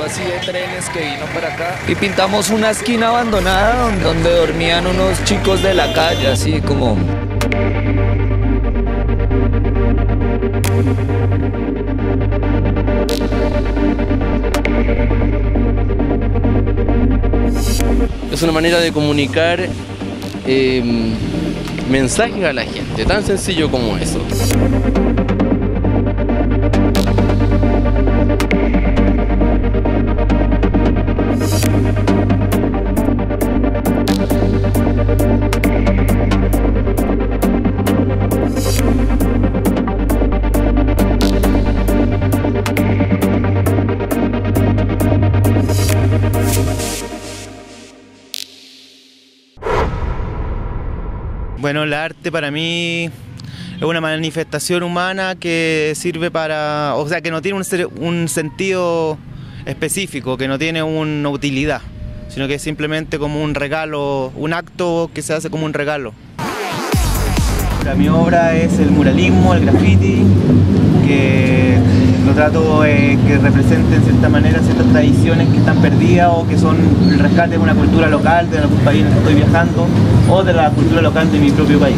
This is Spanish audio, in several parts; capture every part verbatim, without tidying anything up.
algo así de trenes que vino para acá. Y pintamos una esquina abandonada donde, donde dormían unos chicos de la calle, así como... Es una manera de comunicar eh, mensajes a la gente, tan sencillo como eso. Bueno, el arte para mí es una manifestación humana que sirve para, o sea, que no tiene un, un sentido específico, que no tiene una utilidad, sino que es simplemente como un regalo, un acto que se hace como un regalo. Mi obra es el muralismo, el graffiti, que lo trato de que represente en cierta manera ciertas tradiciones que están perdidas o que son el rescate de una cultura local, de algún país en el que estoy viajando, o de la cultura local de mi propio país.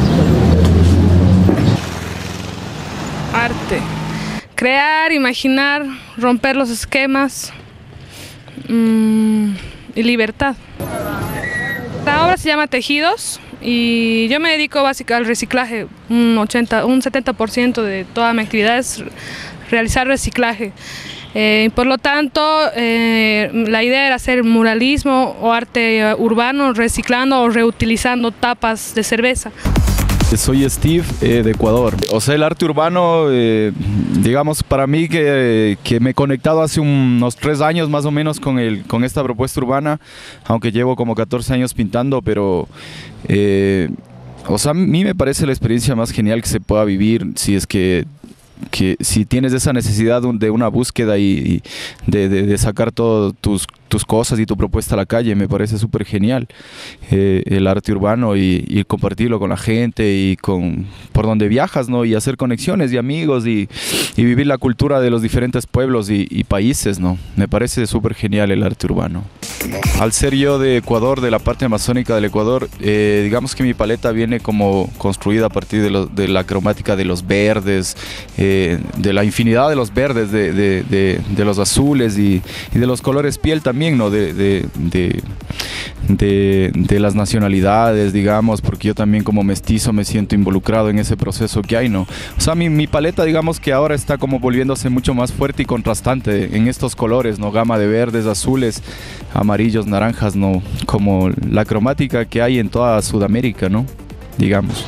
Arte. Crear, imaginar, romper los esquemas mmm, y libertad. La obra se llama Tejidos y yo me dedico básicamente al reciclaje. Un, ochenta, un setenta por ciento de toda mi actividad es realizar reciclaje. Eh, por lo tanto, eh, la idea era hacer muralismo o arte urbano reciclando o reutilizando tapas de cerveza. Soy Steve eh, de Ecuador. O sea, el arte urbano, eh, digamos, para mí que, que me he conectado hace unos tres años más o menos con, el, con esta propuesta urbana, aunque llevo como catorce años pintando, pero... Eh, o sea, a mí me parece la experiencia más genial que se pueda vivir si es que que si tienes esa necesidad de una búsqueda y, y de, de, de sacar todas tus, tus cosas y tu propuesta a la calle, me parece súper genial eh, el arte urbano y, y compartirlo con la gente y con por donde viajas, ¿no? Y hacer conexiones y amigos y, y vivir la cultura de los diferentes pueblos y, y países, ¿no? Me parece súper genial el arte urbano. Al ser yo de Ecuador, de la parte amazónica del Ecuador, eh, digamos que mi paleta viene como construida a partir de, lo, de la cromática de los verdes, eh, de la infinidad de los verdes, de, de, de, de los azules y, y de los colores piel también, ¿no? De, de, de, de, de las nacionalidades, digamos, porque yo también como mestizo me siento involucrado en ese proceso que hay, ¿no? O sea, mi, mi paleta, digamos que ahora está como volviéndose mucho más fuerte y contrastante en estos colores, ¿no? Gama de verdes, azules, amarillos, naranjas, ¿no? Como la cromática que hay en toda Sudamérica, ¿no? Digamos.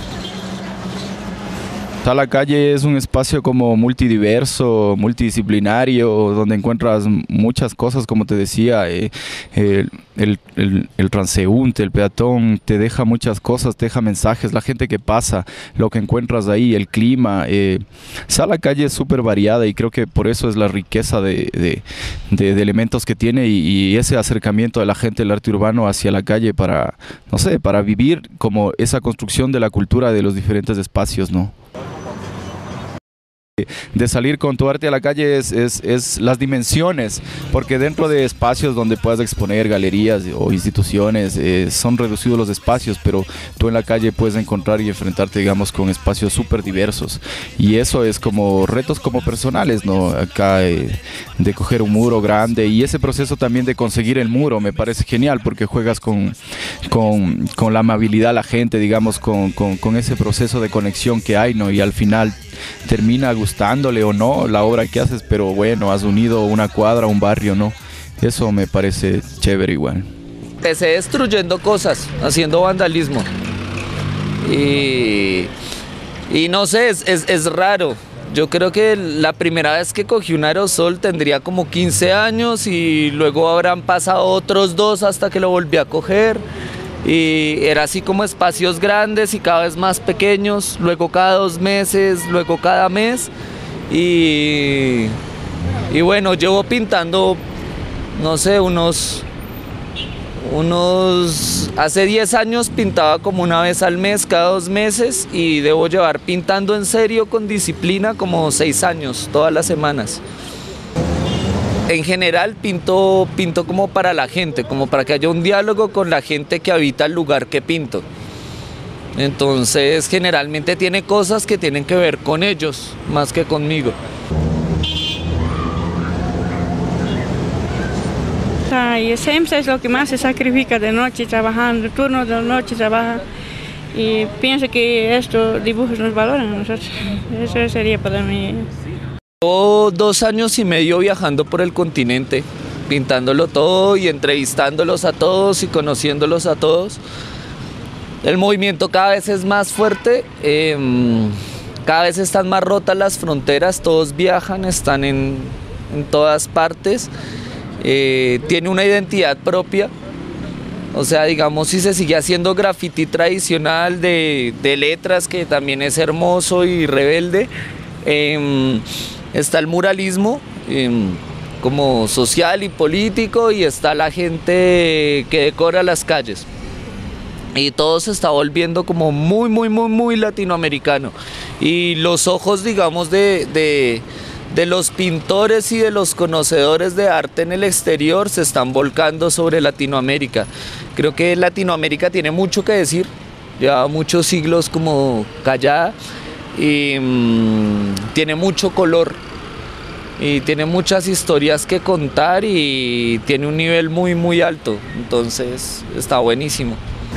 La calle es un espacio como multidiverso, multidisciplinario, donde encuentras muchas cosas, como te decía, eh, el, el, el, el transeúnte, el peatón, te deja muchas cosas, te deja mensajes, la gente que pasa, lo que encuentras ahí, el clima. Eh, o sea, la calle es súper variada y creo que por eso es la riqueza de, de, de, de elementos que tiene y, y ese acercamiento de la gente del arte urbano hacia la calle para, no sé, para vivir como esa construcción de la cultura de los diferentes espacios, ¿no? De salir con tu arte a la calle es, es, es las dimensiones, porque dentro de espacios donde puedas exponer galerías o instituciones eh, son reducidos los espacios, pero tú en la calle puedes encontrar y enfrentarte, digamos, con espacios súper diversos y eso es como retos como personales, ¿no? Acá eh, de coger un muro grande y ese proceso también de conseguir el muro me parece genial porque juegas con, con, con la amabilidad de la gente, digamos, con, con, con ese proceso de conexión que hay, ¿no? Y al final termina gustándole o no la obra que haces, pero bueno, has unido una cuadra, un barrio, ¿no? Eso me parece chévere igual. Empecé destruyendo cosas, haciendo vandalismo. Y, y no sé, es, es, es raro. Yo creo que la primera vez que cogí un aerosol tendría como quince años y luego habrán pasado otros dos hasta que lo volví a coger. Y era así como espacios grandes y cada vez más pequeños, luego cada dos meses, luego cada mes. Y, y bueno, llevo pintando, no sé, unos, unos... Hace diez años pintaba como una vez al mes, cada dos meses, y debo llevar pintando en serio con disciplina como seis años, todas las semanas. en general pinto, pinto como para la gente, como para que haya un diálogo con la gente que habita el lugar que pinto. Entonces generalmente tiene cosas que tienen que ver con ellos, más que conmigo. Y siempre es lo que más se sacrifica de noche trabajando, turno de noche trabaja y pienso que estos dibujos nos valoran a nosotros. Eso sería para mí. Llevo dos años y medio viajando por el continente, pintándolo todo y entrevistándolos a todos y conociéndolos a todos. El movimiento cada vez es más fuerte, eh, cada vez están más rotas las fronteras, todos viajan, están en, en todas partes. Eh, tiene una identidad propia, o sea, digamos, si se sigue haciendo graffiti tradicional de, de letras, que también es hermoso y rebelde, eh, está el muralismo eh, como social y político, y está la gente que decora las calles. Y todo se está volviendo como muy, muy, muy, muy latinoamericano. Y los ojos, digamos, de... de de los pintores y de los conocedores de arte en el exterior se están volcando sobre Latinoamérica. Creo que Latinoamérica tiene mucho que decir, lleva muchos siglos como callada y mmm, tiene mucho color y tiene muchas historias que contar y tiene un nivel muy muy alto, entonces está buenísimo.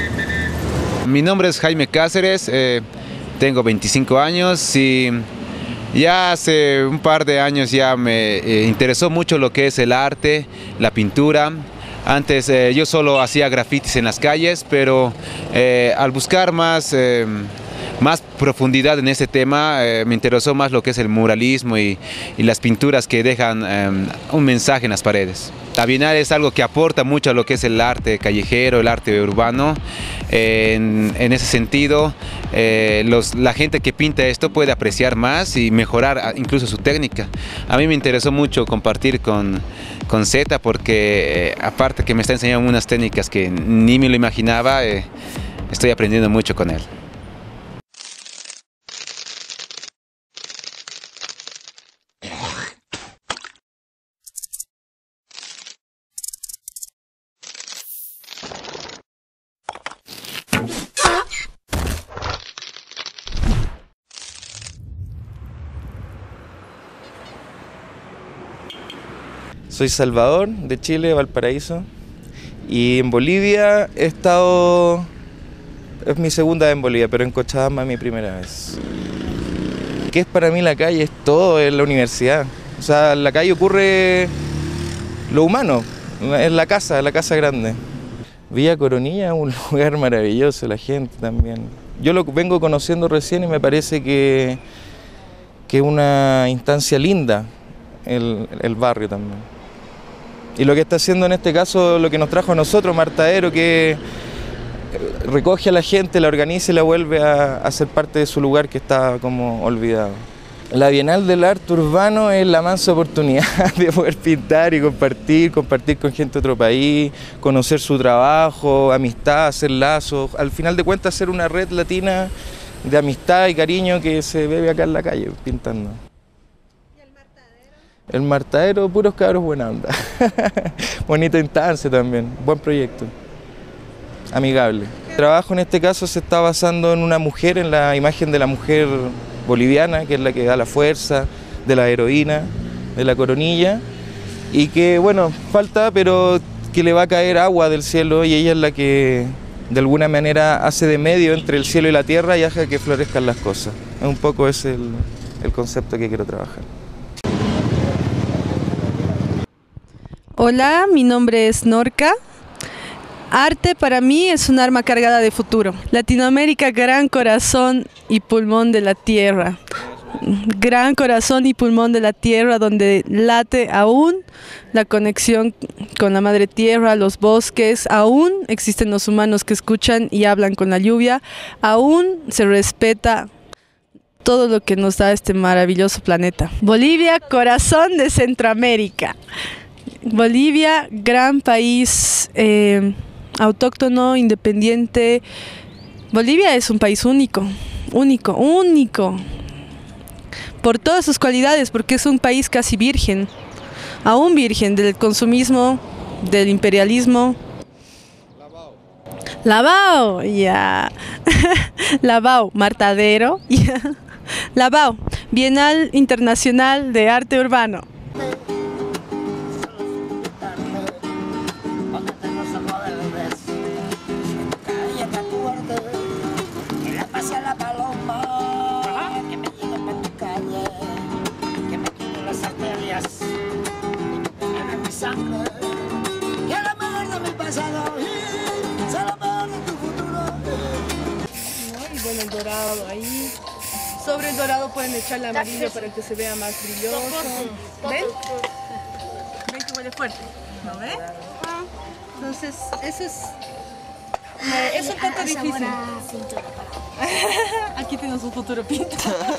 Mi nombre es Jaime Cáceres, eh, tengo veinticinco años y ya hace un par de años ya me eh, interesó mucho lo que es el arte, la pintura. Antes eh, yo solo hacía grafitis en las calles, pero eh, al buscar más, eh, más profundidad en este tema, eh, me interesó más lo que es el muralismo y, y las pinturas que dejan eh, un mensaje en las paredes. La Bienal es algo que aporta mucho a lo que es el arte callejero, el arte urbano. Eh, en, en ese sentido, eh, los, la gente que pinta esto puede apreciar más y mejorar incluso su técnica. A mí me interesó mucho compartir con, con Zeta porque, eh, aparte que me está enseñando unas técnicas que ni me lo imaginaba, eh, estoy aprendiendo mucho con él. Soy Salvador, de Chile, Valparaíso, y en Bolivia he estado, es mi segunda vez en Bolivia, pero en Cochabamba es mi primera vez. ¿Qué es para mí la calle? Es todo, es la universidad. O sea, en la calle ocurre lo humano, en la casa, en la casa grande. Villa Coronilla es un lugar maravilloso, la gente también. Yo lo vengo conociendo recién y me parece que que es una instancia linda el, el barrio también. Y lo que está haciendo en este caso, lo que nos trajo a nosotros, Martadero, que recoge a la gente, la organiza y la vuelve a, a ser parte de su lugar que está como olvidado. La Bienal del Arte Urbano es la mansa oportunidad de poder pintar y compartir, compartir con gente de otro país, conocer su trabajo, amistad, hacer lazos. Al final de cuentas, ser una red latina de amistad y cariño que se bebe acá en la calle, pintando. ¿Y el Martadero? El Martadero, puros cabros buena onda. Bonita instancia también, buen proyecto, amigable. El trabajo en este caso se está basando en una mujer, en la imagen de la mujer boliviana, que es la que da la fuerza, de la heroína, de la coronilla, y que, bueno, falta, pero que le va a caer agua del cielo y ella es la que de alguna manera hace de medio entre el cielo y la tierra y hace que florezcan las cosas. Un poco es el, el concepto que quiero trabajar. Hola, mi nombre es Norca. Arte para mí es un arma cargada de futuro. Latinoamérica, gran corazón y pulmón de la tierra. Gran corazón y pulmón de la tierra donde late aún la conexión con la madre tierra, los bosques, aún existen los humanos que escuchan y hablan con la lluvia, aún se respeta todo lo que nos da este maravilloso planeta. Bolivia, corazón de Centroamérica. Bolivia, gran país eh, autóctono, independiente. Bolivia es un país único, único, único. Por todas sus cualidades, porque es un país casi virgen. aún virgen del consumismo, del imperialismo. Lavao, ya. Lavao, Martadero, ya. Lavao, Bienal Internacional de Arte Urbano. Y bueno, el dorado ahí. Sobre el dorado pueden echarle amarillo para que se vea más brilloso. ¿Ven? ¿Ven que huele fuerte? ¿No ven? Entonces, eso es... Es un poco difícil. Aquí tenemos un futuro pintor.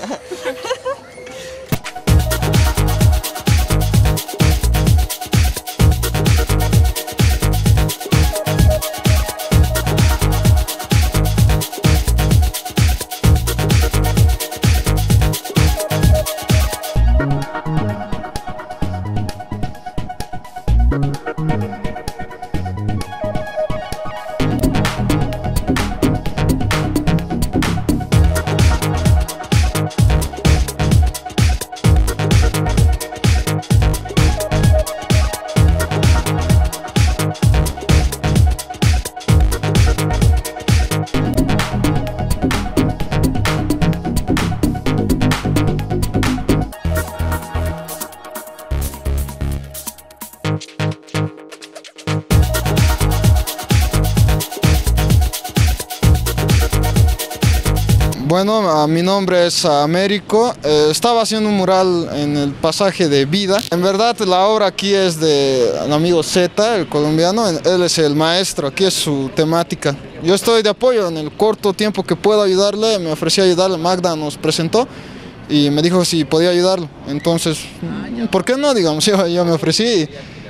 Bueno, mi nombre es Américo, eh, estaba haciendo un mural en el pasaje de Vida. En verdad la obra aquí es del amigo Z, el colombiano, él es el maestro, aquí es su temática. Yo estoy de apoyo en el corto tiempo que puedo ayudarle, me ofrecí a ayudarle, Magda nos presentó y me dijo si podía ayudarlo. Entonces, ¿por qué no? Digamos, yo, yo me ofrecí.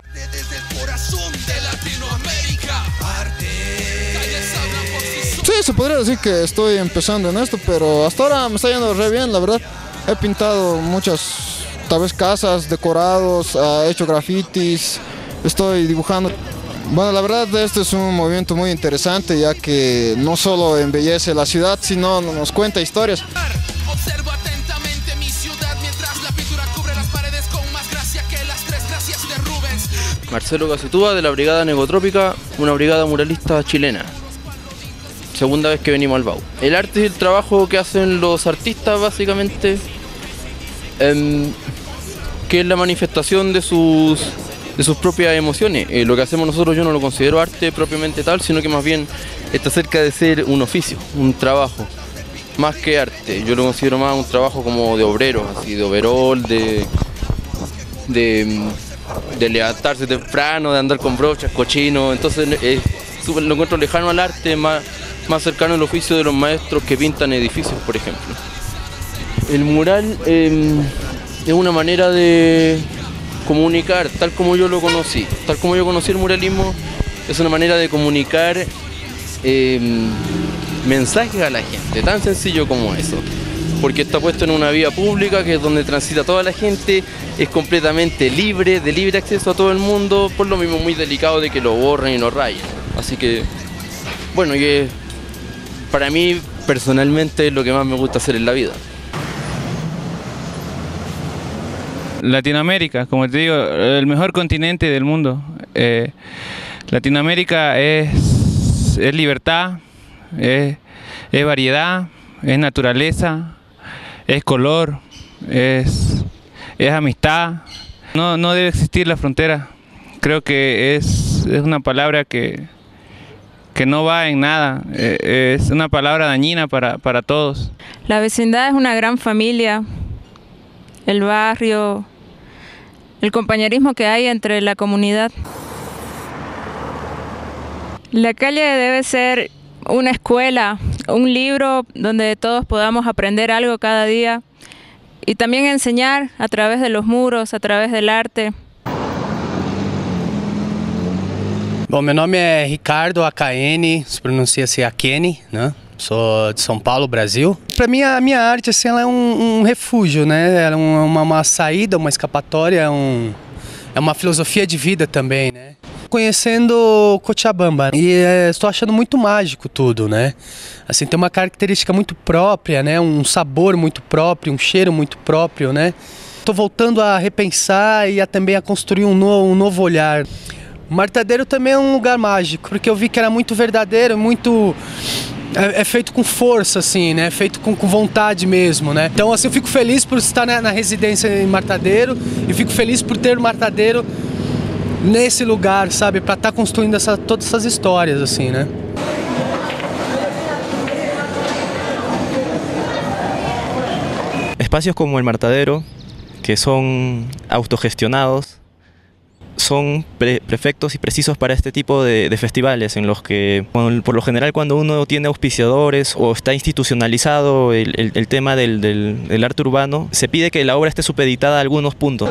Sí, se podría decir que estoy empezando en esto, pero hasta ahora me está yendo re bien, la verdad. He pintado muchas, tal vez casas, decorados, he hecho grafitis, estoy dibujando. Bueno, la verdad este es un movimiento muy interesante, ya que no solo embellece la ciudad, sino nos cuenta historias. Observo atentamente mi ciudad mientras la pintura cubre las paredes con más gracia que las tres gracias de Rubens. Marcelo Casitúa, de la Brigada Negotrópica, una brigada muralista chilena. Segunda vez que venimos al B A U. El arte es el trabajo que hacen los artistas básicamente, eh, que es la manifestación de sus, de sus propias emociones. Eh, lo que hacemos nosotros yo no lo considero arte propiamente tal, sino que más bien está cerca de ser un oficio, un trabajo, más que arte. Yo lo considero más un trabajo como de obreros, así de overol, de, de, de levantarse temprano, de andar con brochas, cochinos. Entonces eh, super, lo encuentro lejano al arte, más más cercano al oficio de los maestros que pintan edificios, por ejemplo. El mural eh, es una manera de comunicar, tal como yo lo conocí. Tal como yo conocí el muralismo, es una manera de comunicar eh, mensajes a la gente, tan sencillo como eso. Porque está puesto en una vía pública, que es donde transita toda la gente, es completamente libre, de libre acceso a todo el mundo, por lo mismo muy delicado de que lo borren y lo rayen. Así que, bueno, que para mí, personalmente, es lo que más me gusta hacer en la vida. Latinoamérica, como te digo, el mejor continente del mundo. Eh, Latinoamérica es, es libertad, es, es variedad, es naturaleza, es color, es, es amistad. No, no debe existir la frontera. Creo que es, es una palabra que... que no va en nada, eh, es una palabra dañina para, para todos. La vecindad es una gran familia, el barrio, el compañerismo que hay entre la comunidad. La calle debe ser una escuela, un libro donde todos podamos aprender algo cada día y también enseñar a través de los muros, a través del arte. Bom, meu nome é Ricardo A K N, se pronuncia-se Akene, né? Sou de São Paulo, Brasil. Para mim, a minha arte assim, ela é um, um refúgio, né? Ela é uma, uma saída, uma escapatória, um, é uma filosofia de vida também, né? Conhecendo Cochabamba e é, estou achando muito mágico tudo, né? Assim, tem uma característica muito própria, né? Um sabor muito próprio, um cheiro muito próprio, né? Estou voltando a repensar e a, também a construir um, no, um novo olhar. O Martadeiro também é um lugar mágico, porque eu vi que era muito verdadeiro, muito... É, é feito com força, assim, né? É feito com, com vontade mesmo, né? Então, assim, eu fico feliz por estar na, na residência em Martadeiro e fico feliz por ter o Martadeiro nesse lugar, sabe? Para estar construindo essa, todas essas histórias, assim, né? Espacios como el Martadeiro, que son autogestionados, son pre perfectos y precisos para este tipo de, de festivales en los que por lo general cuando uno tiene auspiciadores o está institucionalizado el, el, el tema del, del, del arte urbano, se pide que la obra esté supeditada a algunos puntos.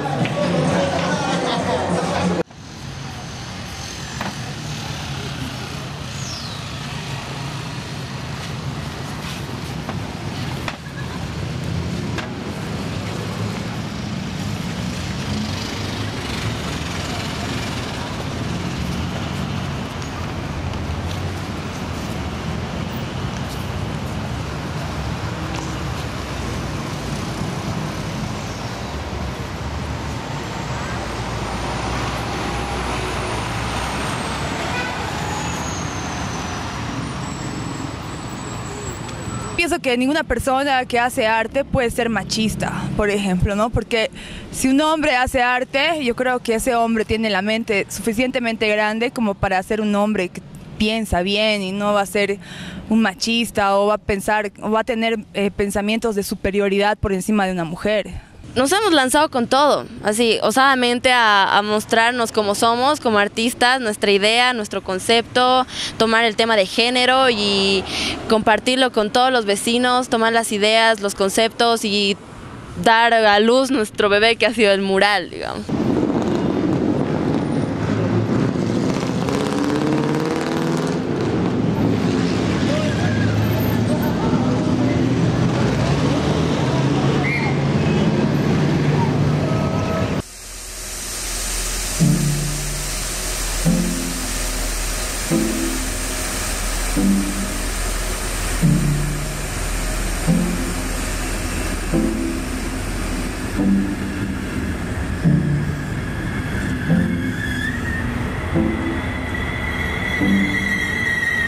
Pienso que ninguna persona que hace arte puede ser machista, por ejemplo, ¿no? Porque si un hombre hace arte, yo creo que ese hombre tiene la mente suficientemente grande como para ser un hombre que piensa bien y no va a ser un machista o va a pensar o va a tener eh, pensamientos de superioridad por encima de una mujer. Nos hemos lanzado con todo, así, osadamente a, a mostrarnos como somos, como artistas, nuestra idea, nuestro concepto, tomar el tema de género y compartirlo con todos los vecinos, tomar las ideas, los conceptos y dar a luz nuestro bebé que ha sido el mural, digamos.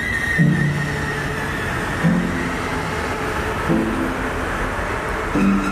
Thank you.